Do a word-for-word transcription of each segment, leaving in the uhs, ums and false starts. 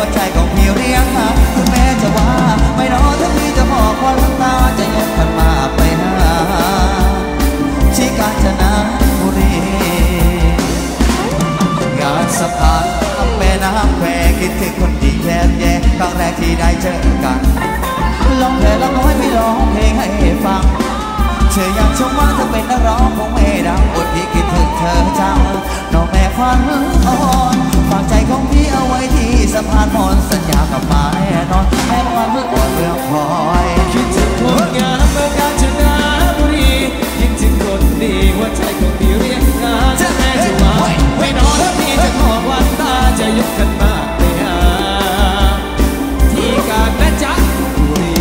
หัวใจของพี่เรียกหาคุณแม่จะว่าไม่รอถ้าพี่จะบอกว่าลังตาจะยกขันมาไปหาที่กาญจนบุรีงานสะพานแม่น้ำแควคิดถึงคนดีแค่แย่ครั้งแรกที่ได้เจอกันลองเพลงแล้วก็ให้พี่ร้องเพลงให้ฟังเธออยากชมว่าเธอเป็นนักร้องคงไม่ดังอดพี่คิดถึงเธอจังน้องแม่ควันอ่อนฝากใจของพี่เอาไว้ที่สะพานมอนสัญญากับมาแน่นอนแม่ควันเมื่อก่อนเรื่องพลอยคิดถึงคนงามเมืองกาญจนบุรีคิดถึงคนดีหัวใจของพี่เรียกหาจะแม่จะว่าไม่นอนถ้าพี่จะขอวันตาจะยกขันมาไปหาที่กาญจนบุรี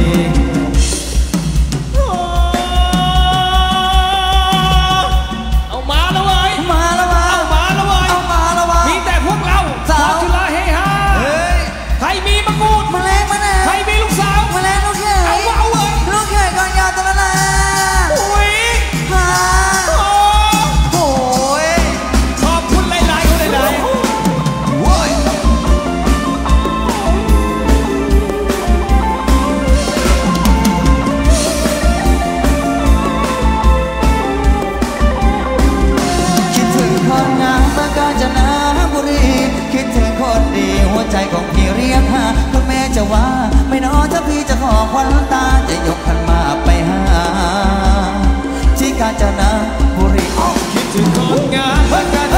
ใจของพี่เรียกหาคุณแม่จะว่าไม่นอถ้าพี่จะขอควันตาจะยกขันมาไปหาที่กาญจนบุรีคิดถึงคนงามเมืองกาญ